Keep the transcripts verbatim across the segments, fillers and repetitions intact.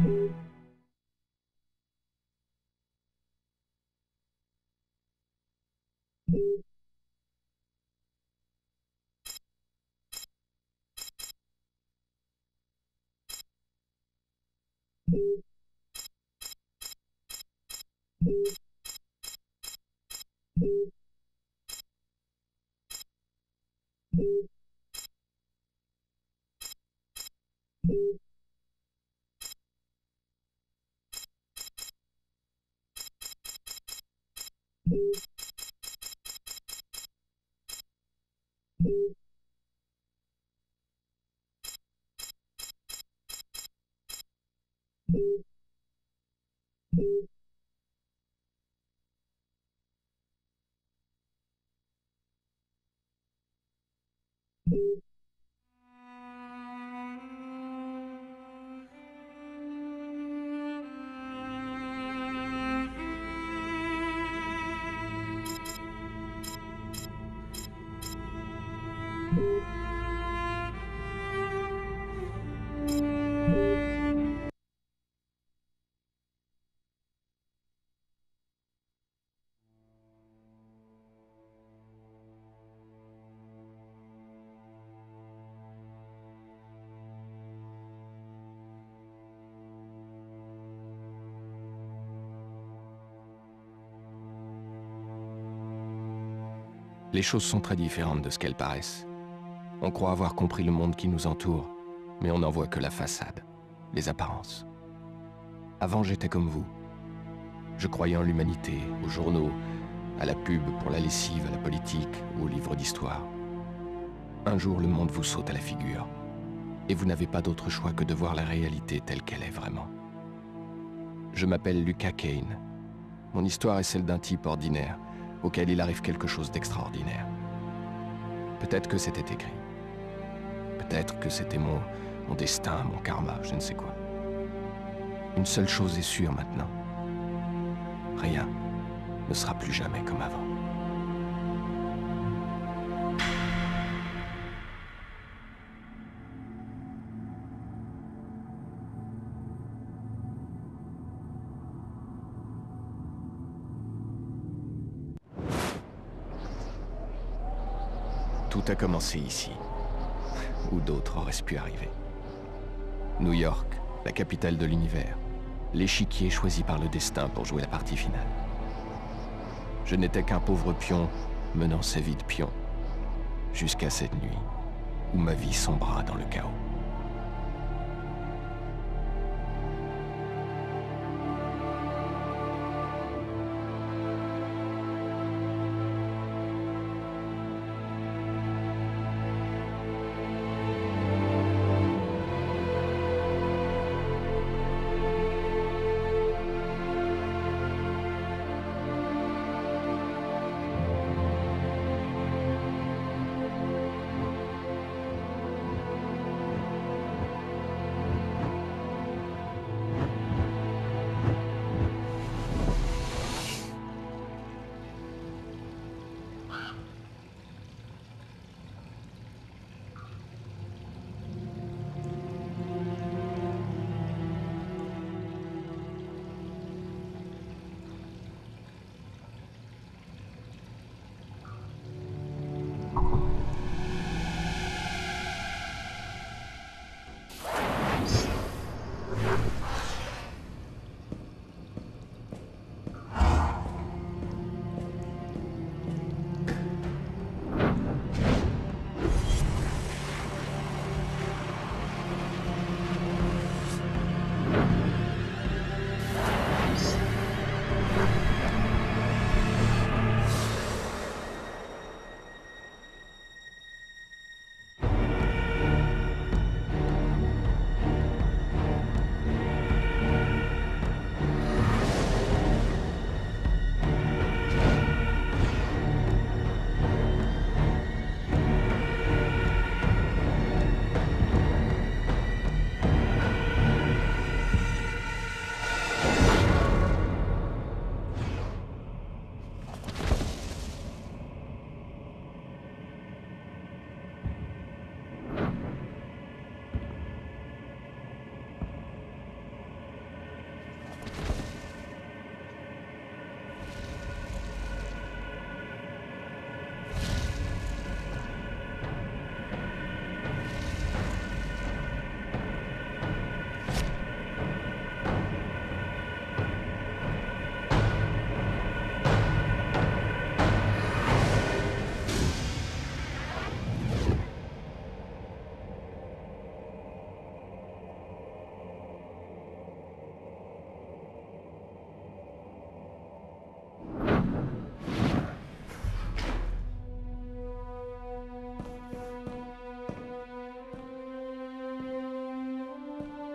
Les choses sont très différentes de ce qu'elles paraissent. On croit avoir compris le monde qui nous entoure, mais on n'en voit que la façade, les apparences. Avant, j'étais comme vous. Je croyais en l'humanité, aux journaux, à la pub pour la lessive, à la politique ou aux livres d'histoire. Un jour, le monde vous saute à la figure, et vous n'avez pas d'autre choix que de voir la réalité telle qu'elle est vraiment. Je m'appelle Lucas Kane. Mon histoire est celle d'un type ordinaire, auquel il arrive quelque chose d'extraordinaire. Peut-être que c'était écrit. Peut-être que c'était mon, mon destin, mon karma, je ne sais quoi. Une seule chose est sûre maintenant. Rien ne sera plus jamais comme avant. Tout a commencé ici, où d'autres auraient pu arriver. New York, la capitale de l'univers, l'échiquier choisi par le destin pour jouer la partie finale. Je n'étais qu'un pauvre pion menant sa vie de pion, jusqu'à cette nuit, où ma vie sombra dans le chaos.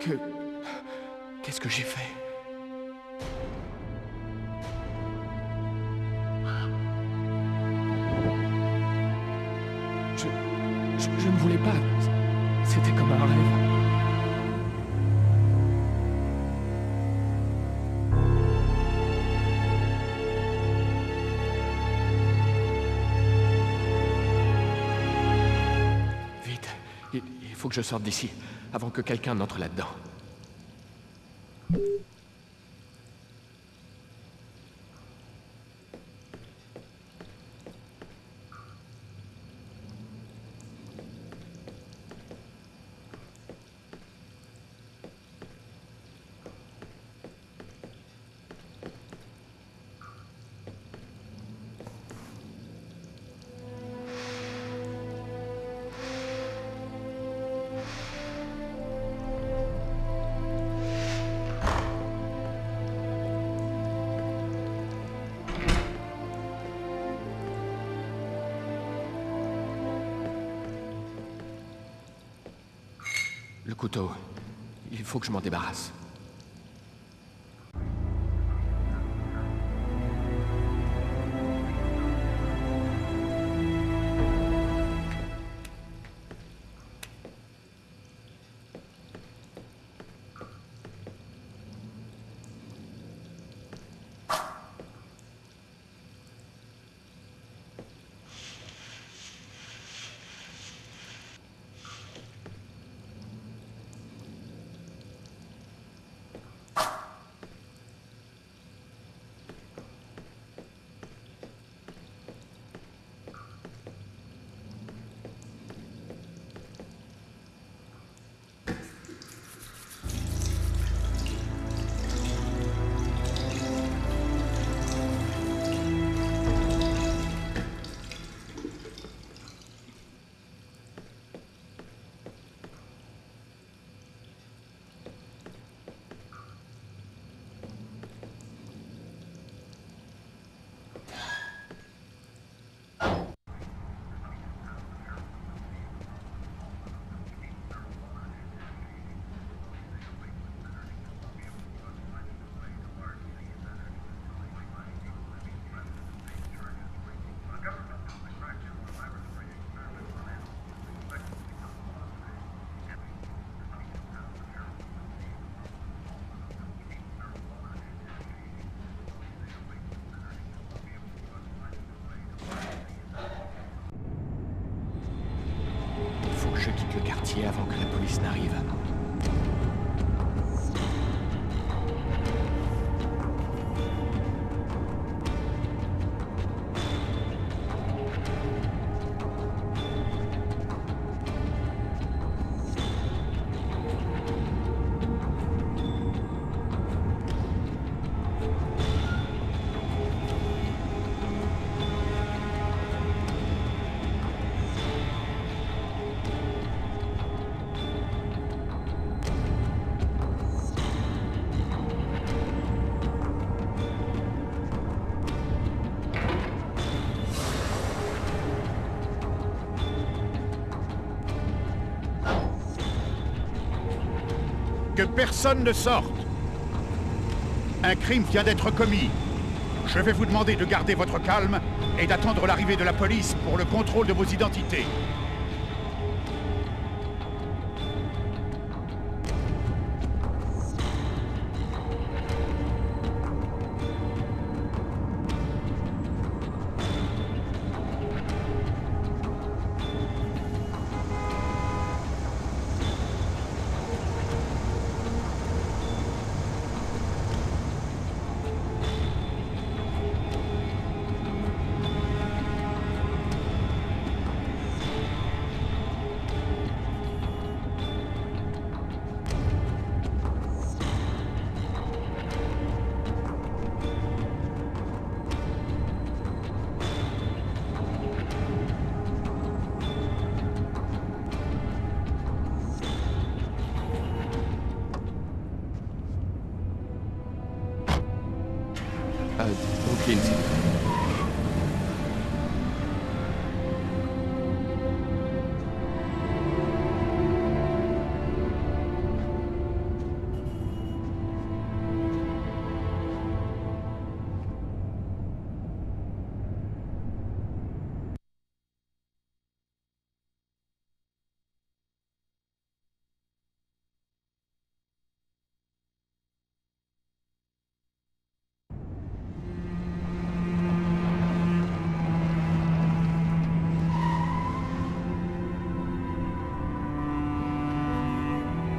Que... Qu'est-ce que j'ai fait? Je... je... je ne voulais pas. C'était comme un rêve. Il, il faut que je sorte d'ici, avant que quelqu'un n'entre là-dedans. Le couteau. Il faut que je m'en débarrasse. Je quitte le quartier avant que la police n'arrive. Que personne ne sorte. Un crime vient d'être commis. Je vais vous demander de garder votre calme et d'attendre l'arrivée de la police pour le contrôle de vos identités.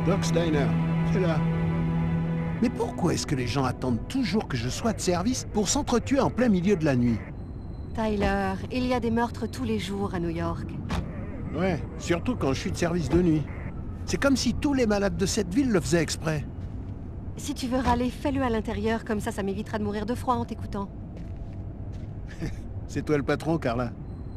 Doc's Diner, c'est là. Mais pourquoi est-ce que les gens attendent toujours que je sois de service pour s'entretuer en plein milieu de la nuit? Tyler, il y a des meurtres tous les jours à New York. Ouais, surtout quand je suis de service de nuit. C'est comme si tous les malades de cette ville le faisaient exprès. Si tu veux râler, fais-le à l'intérieur, comme ça, ça m'évitera de mourir de froid en t'écoutant. C'est toi le patron, Carla.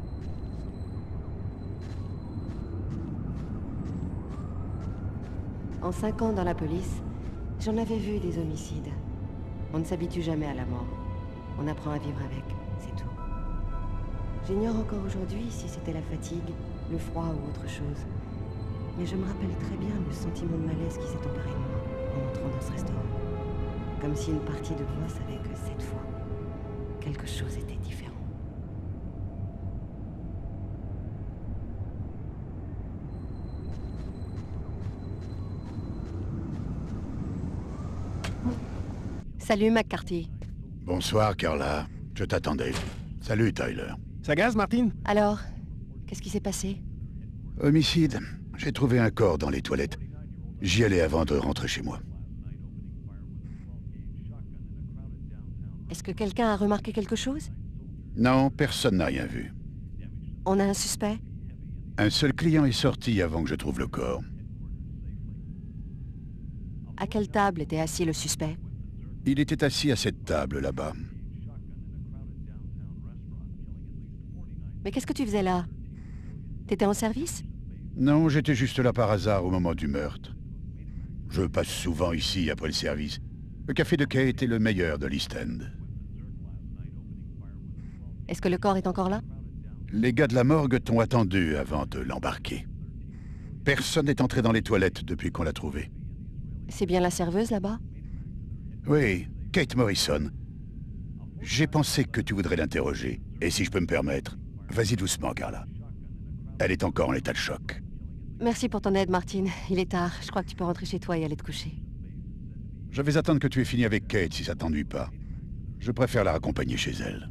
En cinq ans dans la police, j'en avais vu des homicides. On ne s'habitue jamais à la mort. On apprend à vivre avec, c'est tout. J'ignore encore aujourd'hui si c'était la fatigue, le froid ou autre chose. Mais je me rappelle très bien le sentiment de malaise qui s'est emparé de moi en entrant dans ce restaurant. Comme si une partie de moi savait que cette fois, quelque chose était différent. Salut, McCarthy. Bonsoir, Carla. Je t'attendais. Salut, Tyler. Ça gaze, Martine? Alors, qu'est-ce qui s'est passé? Homicide. J'ai trouvé un corps dans les toilettes. J'y allais avant de rentrer chez moi. Est-ce que quelqu'un a remarqué quelque chose? Non, personne n'a rien vu. On a un suspect? Un seul client est sorti avant que je trouve le corps. À quelle table était assis le suspect? Il était assis à cette table là-bas. Mais qu'est-ce que tu faisais là? T'étais en service? Non, j'étais juste là par hasard au moment du meurtre. Je passe souvent ici après le service. Le café de Kate est le meilleur de l'East End. Est-ce que le corps est encore là? Les gars de la morgue t'ont attendu avant de l'embarquer. Personne n'est entré dans les toilettes depuis qu'on l'a trouvé. C'est bien la serveuse là-bas? Oui, Kate Morrison. J'ai pensé que tu voudrais l'interroger. Et si je peux me permettre, vas-y doucement, Carla. Elle est encore en état de choc. Merci pour ton aide, Martine. Il est tard. Je crois que tu peux rentrer chez toi et aller te coucher. Je vais attendre que tu aies fini avec Kate si ça t'ennuie pas. Je préfère la raccompagner chez elle.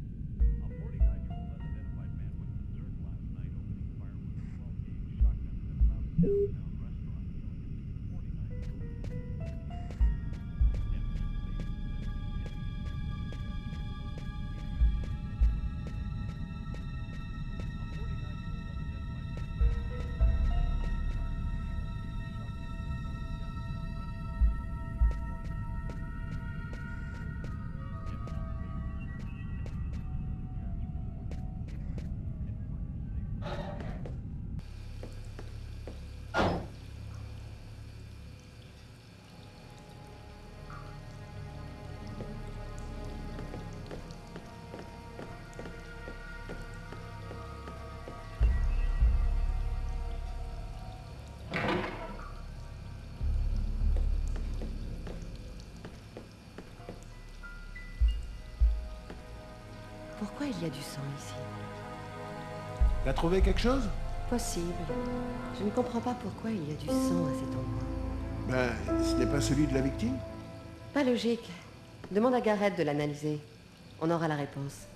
Pourquoi il y a du sang ici? T'as trouvé quelque chose? Possible. Je ne comprends pas pourquoi il y a du sang à cet endroit. Ben, ce n'est pas celui de la victime? Pas logique. Demande à Garrett de l'analyser. On aura la réponse.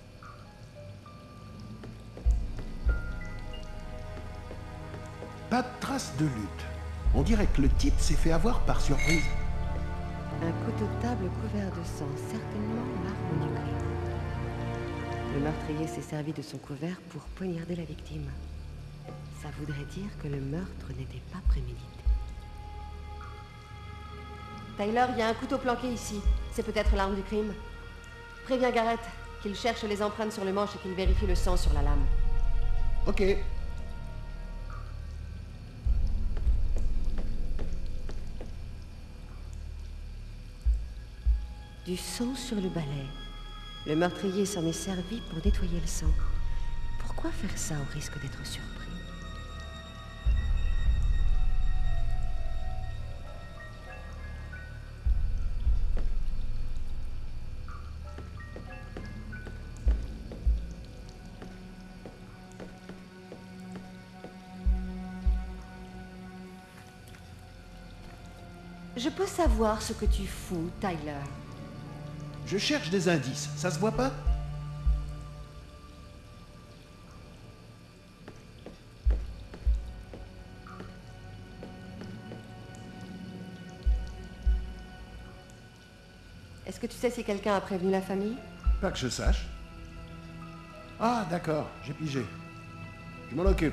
Pas de trace de lutte. On dirait que le type s'est fait avoir par surprise. Un couteau de table couvert de sang, certainement l'arme du crime. Le meurtrier s'est servi de son couvert pour poignarder la victime. Ça voudrait dire que le meurtre n'était pas prémédité. Tyler, il y a un couteau planqué ici. C'est peut-être l'arme du crime. Préviens Garrett qu'il cherche les empreintes sur le manche et qu'il vérifie le sang sur la lame. Ok. Du sang sur le balai. Le meurtrier s'en est servi pour nettoyer le sang. Pourquoi faire ça au risque d'être surpris? Je peux savoir ce que tu fous, Tyler? Je cherche des indices, ça se voit pas? Est-ce que tu sais si quelqu'un a prévenu la famille? Pas que je sache. Ah, d'accord, j'ai pigé. Je m'en occupe.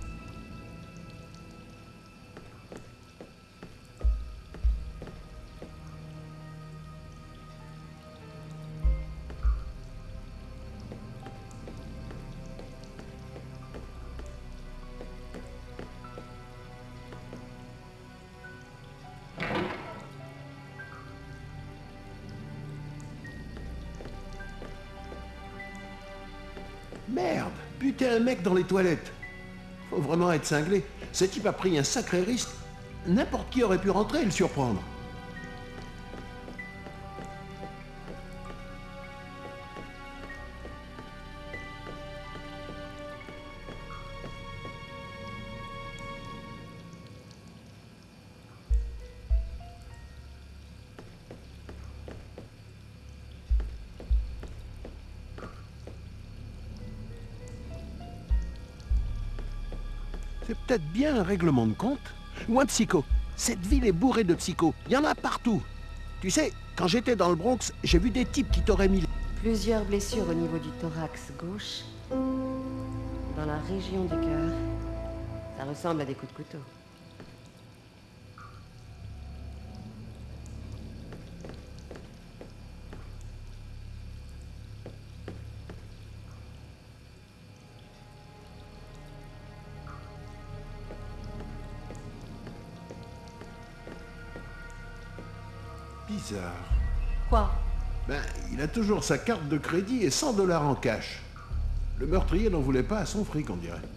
Merde, buter un mec dans les toilettes. Faut vraiment être cinglé. Ce type a pris un sacré risque. N'importe qui aurait pu rentrer et le surprendre. C'est peut-être bien un règlement de compte. Ou un psycho. Cette ville est bourrée de psychos. Il y en a partout. Tu sais, quand j'étais dans le Bronx, j'ai vu des types qui t'auraient mis... Plusieurs blessures au niveau du thorax gauche. Dans la région du cœur. Ça ressemble à des coups de couteau. Bizarre. Quoi? Ben, il a toujours sa carte de crédit et cent dollars en cash. Le meurtrier n'en voulait pas à son fric, on dirait.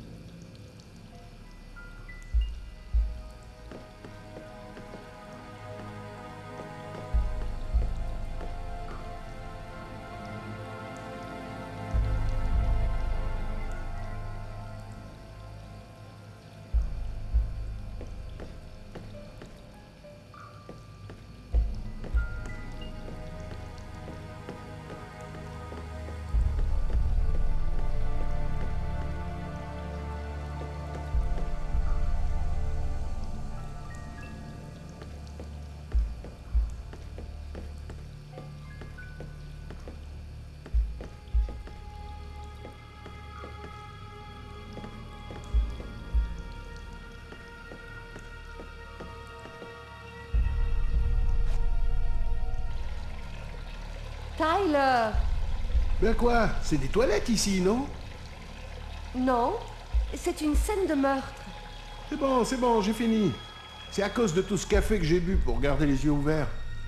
Tyler! Ben quoi? C'est des toilettes ici, non? Non, c'est une scène de meurtre. C'est bon, c'est bon, j'ai fini. C'est à cause de tout ce café que j'ai bu pour garder les yeux ouverts.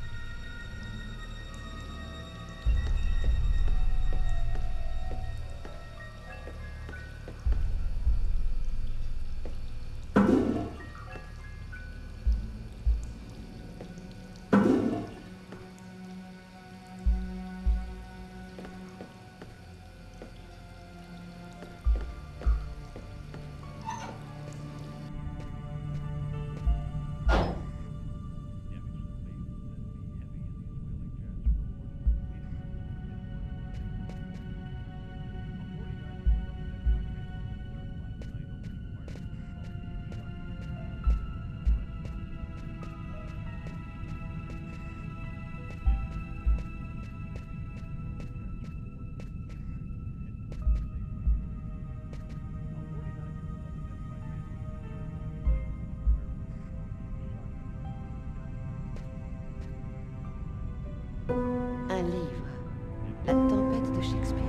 Un livre. La tempête de Shakespeare.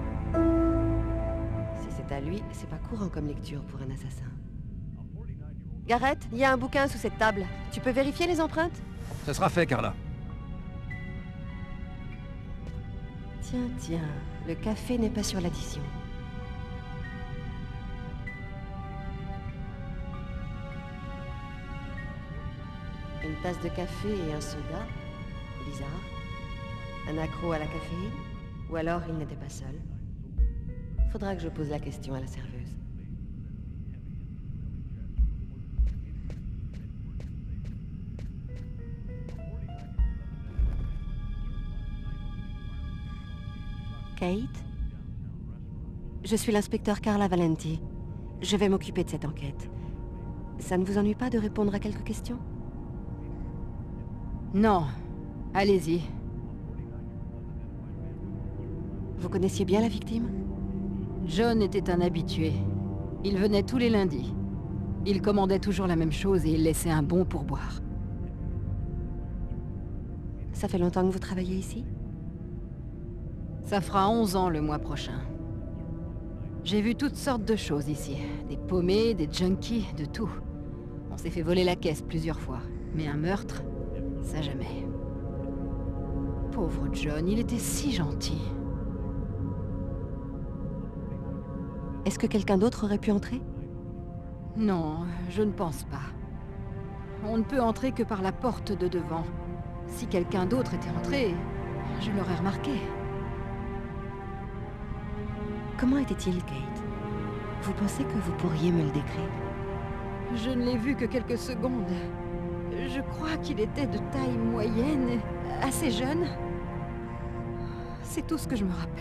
Si c'est à lui, c'est pas courant comme lecture pour un assassin. Garrett, il y a un bouquin sous cette table. Tu peux vérifier les empreintes? Ça sera fait, Carla. Tiens, tiens, le café n'est pas sur l'addition. Une tasse de café et un soda. Bizarre. Un accro à la caféine? Ou alors il n'était pas seul? Faudra que je pose la question à la serveuse. Kate? Je suis l'inspecteur Carla Valenti. Je vais m'occuper de cette enquête. Ça ne vous ennuie pas de répondre à quelques questions? Non. Allez-y. Vous connaissiez bien la victime? John était un habitué. Il venait tous les lundis. Il commandait toujours la même chose et il laissait un bon pourboire. Ça fait longtemps que vous travaillez ici? Ça fera onze ans le mois prochain. J'ai vu toutes sortes de choses ici. Des paumés, des junkies, de tout. On s'est fait voler la caisse plusieurs fois. Mais un meurtre, ça jamais. Pauvre John, il était si gentil. Est-ce que quelqu'un d'autre aurait pu entrer? Non, je ne pense pas. On ne peut entrer que par la porte de devant. Si quelqu'un d'autre était entré, je l'aurais remarqué. Comment était-il, Kate? Vous pensez que vous pourriez me le décrire? Je ne l'ai vu que quelques secondes. Je crois qu'il était de taille moyenne, assez jeune. C'est tout ce que je me rappelle.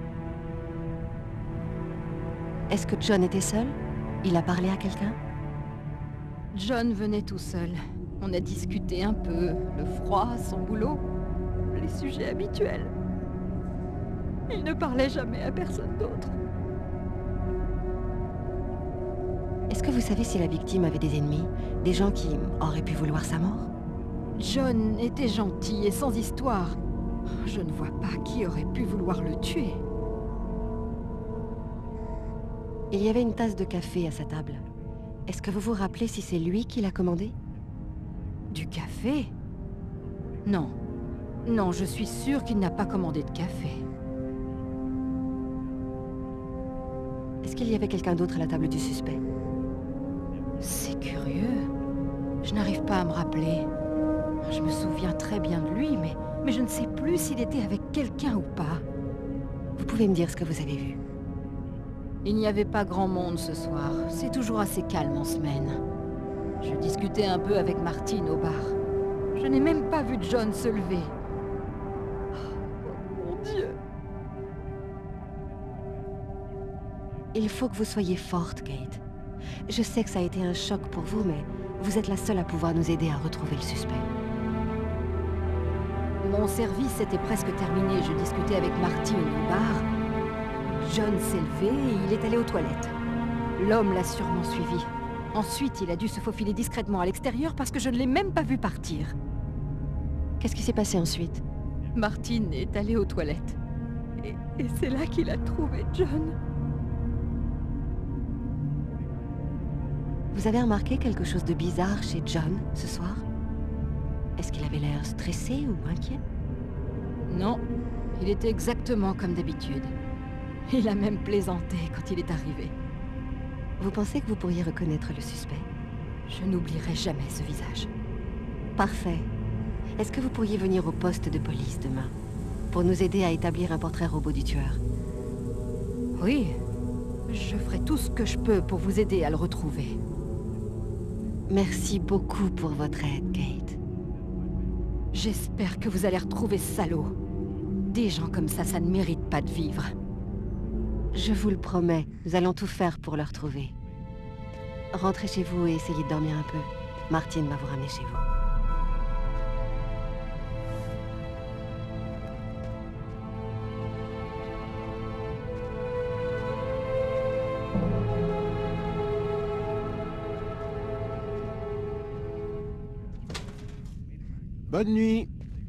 Est-ce que John était seul? Il a parlé à quelqu'un? John venait tout seul. On a discuté un peu, le froid, son boulot, les sujets habituels. Il ne parlait jamais à personne d'autre. Est-ce que vous savez si la victime avait des ennemis? Des gens qui auraient pu vouloir sa mort? John était gentil et sans histoire. Je ne vois pas qui aurait pu vouloir le tuer. Il y avait une tasse de café à sa table. Est-ce que vous vous rappelez si c'est lui qui l'a commandé? Du café? Non. Non, je suis sûre qu'il n'a pas commandé de café. Est-ce qu'il y avait quelqu'un d'autre à la table du suspect? C'est curieux. Je n'arrive pas à me rappeler. Je me souviens très bien de lui, mais, mais je ne sais plus s'il était avec quelqu'un ou pas. Vous pouvez me dire ce que vous avez vu? Il n'y avait pas grand monde ce soir. C'est toujours assez calme en semaine. Je discutais un peu avec Martine au bar. Je n'ai même pas vu John se lever. Oh, mon Dieu! Il faut que vous soyez forte, Kate. Je sais que ça a été un choc pour vous, mais vous êtes la seule à pouvoir nous aider à retrouver le suspect. Mon service était presque terminé. Je discutais avec Martine au bar. John s'est levé et il est allé aux toilettes. L'homme l'a sûrement suivi. Ensuite, il a dû se faufiler discrètement à l'extérieur parce que je ne l'ai même pas vu partir. Qu'est-ce qui s'est passé ensuite? Martine est allée aux toilettes. Et, et c'est là qu'il a trouvé John. Vous avez remarqué quelque chose de bizarre chez John ce soir? Est-ce qu'il avait l'air stressé ou inquiet? Non, il était exactement comme d'habitude. Il a même plaisanté quand il est arrivé. Vous pensez que vous pourriez reconnaître le suspect? Je n'oublierai jamais ce visage. Parfait. Est-ce que vous pourriez venir au poste de police demain, pour nous aider à établir un portrait robot du tueur? Oui, je ferai tout ce que je peux pour vous aider à le retrouver. Merci beaucoup pour votre aide, Kate. J'espère que vous allez retrouver ce salaud. Des gens comme ça, ça ne mérite pas de vivre. Je vous le promets, nous allons tout faire pour le retrouver. Rentrez chez vous et essayez de dormir un peu. Martine va vous ramener chez vous. Bonne nuit.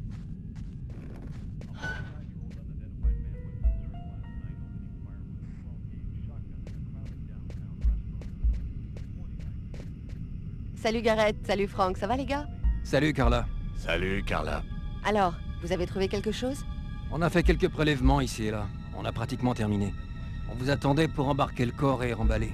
Salut Gareth, salut Frank, ça va les gars? Salut Carla. Salut, Carla. Alors, vous avez trouvé quelque chose? On a fait quelques prélèvements ici et là. On a pratiquement terminé. On vous attendait pour embarquer le corps et remballer.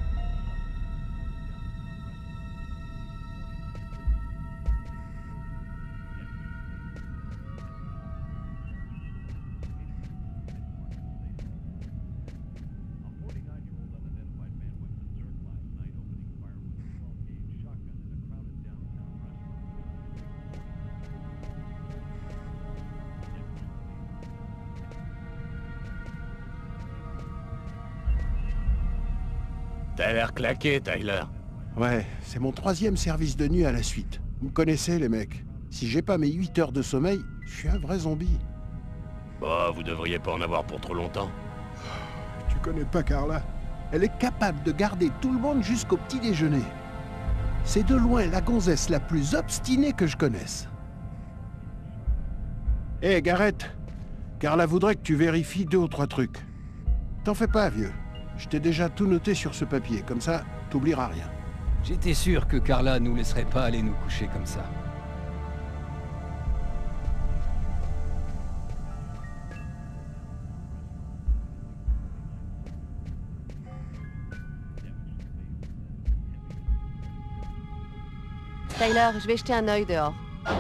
T'as l'air claqué, Tyler. Ouais, c'est mon troisième service de nuit à la suite. Vous me connaissez, les mecs. Si j'ai pas mes huit heures de sommeil, je suis un vrai zombie. Bah, vous devriez pas en avoir pour trop longtemps. Tu connais pas Carla? Elle est capable de garder tout le monde jusqu'au petit déjeuner. C'est de loin la gonzesse la plus obstinée que je connaisse. Hé, hey, Garrett, Carla voudrait que tu vérifies deux ou trois trucs. T'en fais pas, vieux. Je t'ai déjà tout noté sur ce papier, comme ça, t'oublieras rien. J'étais sûr que Carla nous laisserait pas aller nous coucher comme ça. Tyler, je vais jeter un œil dehors.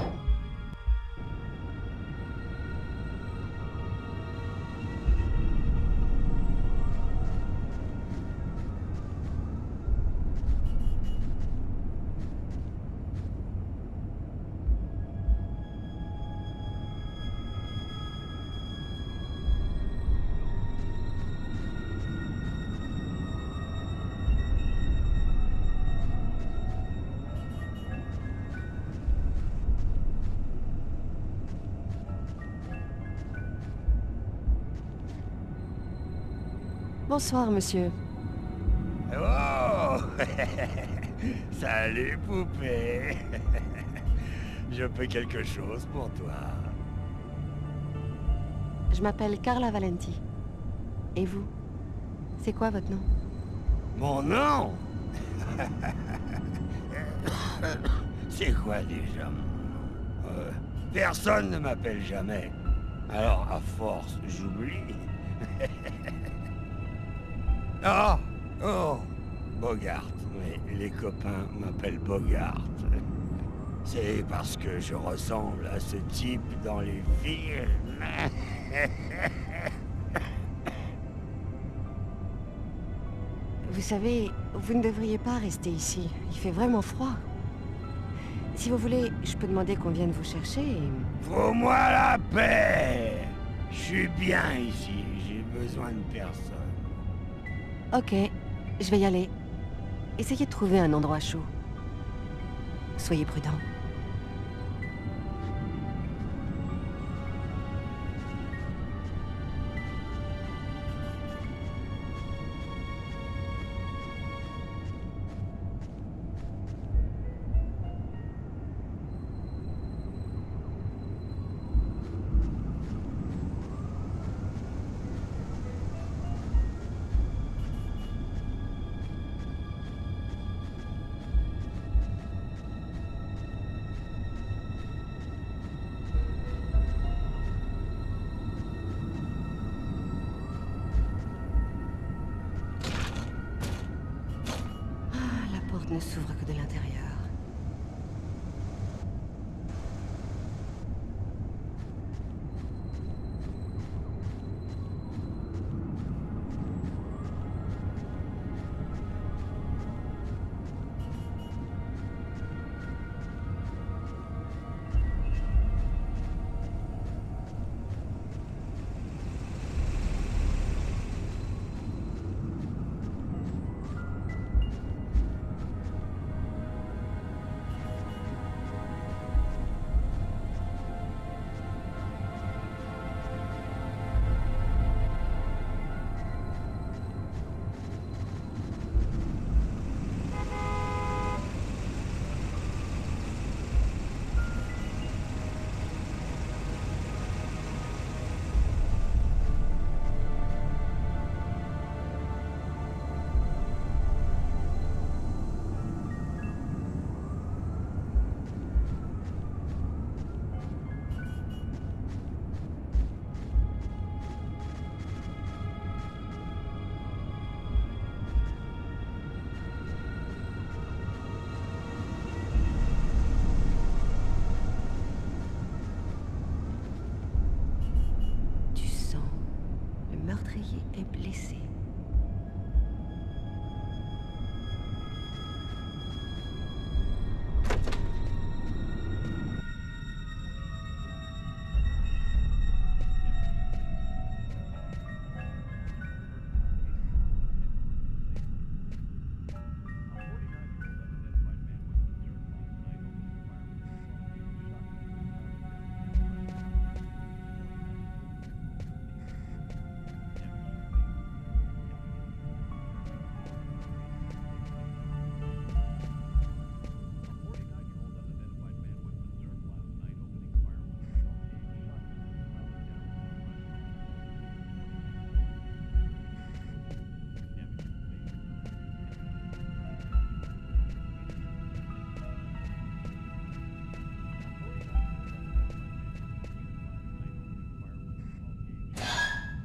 Bonsoir, monsieur. Oh Salut, poupée. Je peux quelque chose pour toi. Je m'appelle Carla Valenti. Et vous? C'est quoi votre nom? Mon nom? C'est quoi déjà mon nom? euh, Personne ne m'appelle jamais. Alors, à force, j'oublie. Oh, oh, Bogart. Mais les copains m'appellent Bogart. C'est parce que je ressemble à ce type dans les films. Vous savez, vous ne devriez pas rester ici. Il fait vraiment froid. Si vous voulez, je peux demander qu'on vienne vous chercher et... Faut-moi la paix. Je suis bien ici. J'ai besoin de personne. Ok, je vais y aller. Essayez de trouver un endroit chaud. Soyez prudents.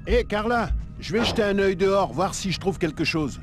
Hé, Carla, je vais jeter un œil dehors, voir si je trouve quelque chose.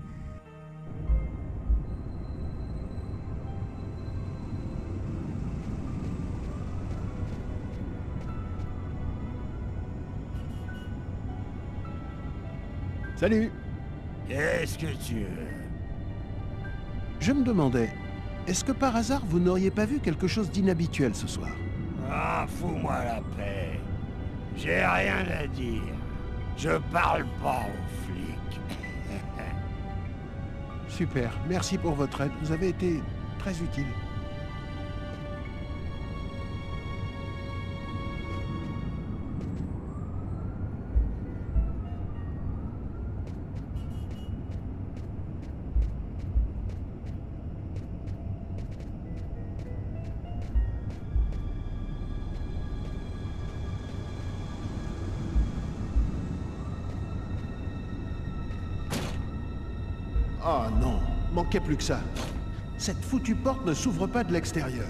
Salut. Qu'est-ce que tu veux? Je me demandais, est-ce que par hasard vous n'auriez pas vu quelque chose d'inhabituel ce soir? Ah, fous-moi la paix. J'ai rien à dire. Je parle pas aux flics. Super, merci pour votre aide, vous avez été très utile. Oh non, manquait plus que ça. Cette foutue porte ne s'ouvre pas de l'extérieur.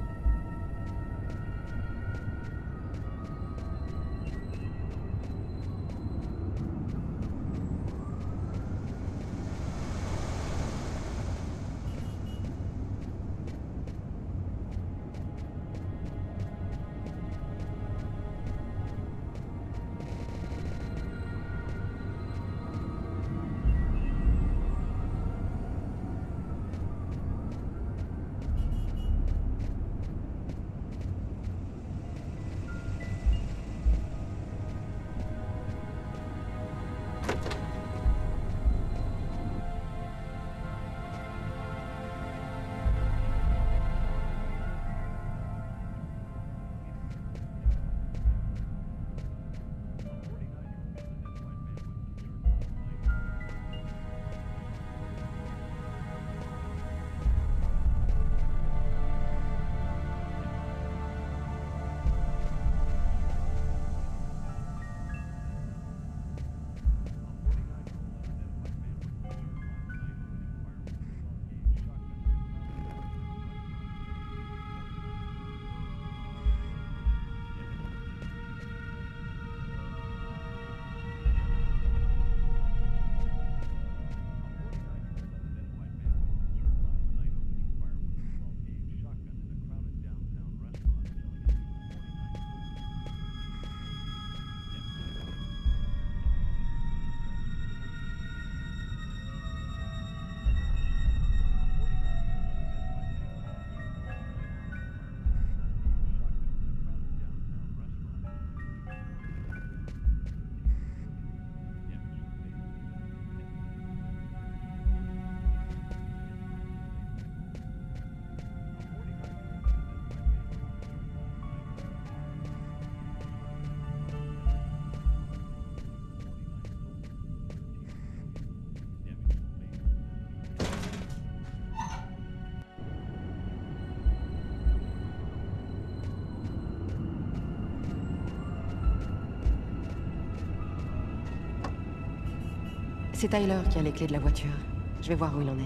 C'est Tyler qui a les clés de la voiture. Je vais voir où il en est.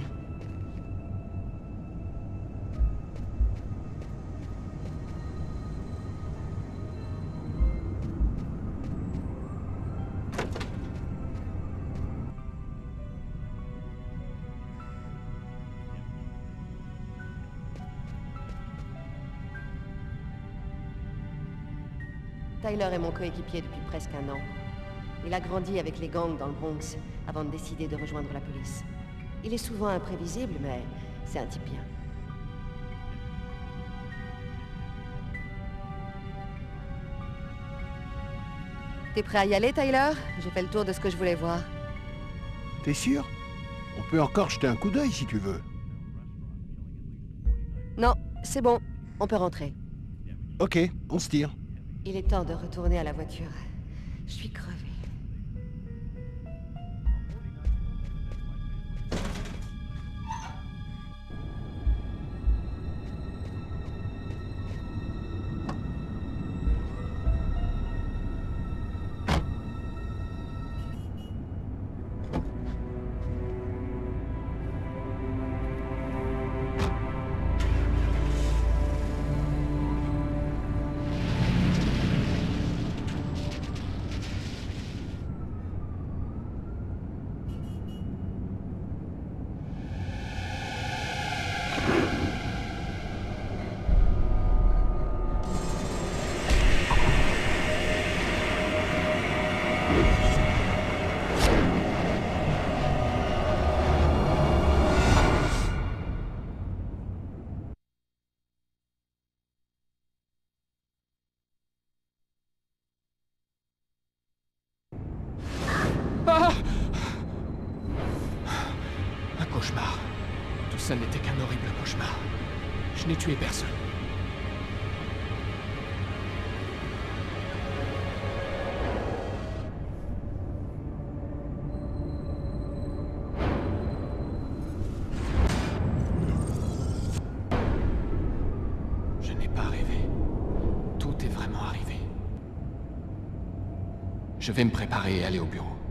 Tyler est mon coéquipier depuis presque un an. Il a grandi avec les gangs dans le Bronx avant de décider de rejoindre la police. Il est souvent imprévisible, mais c'est un type bien. T'es prêt à y aller, Tyler? J'ai fait le tour de ce que je voulais voir. T'es sûr? On peut encore jeter un coup d'œil si tu veux. Non, c'est bon. On peut rentrer. Ok, on se tire. Il est temps de retourner à la voiture. Je suis crevée. Ça n'était qu'un horrible cauchemar. Je n'ai tué personne. Je n'ai pas rêvé. Tout est vraiment arrivé. Je vais me préparer et aller au bureau.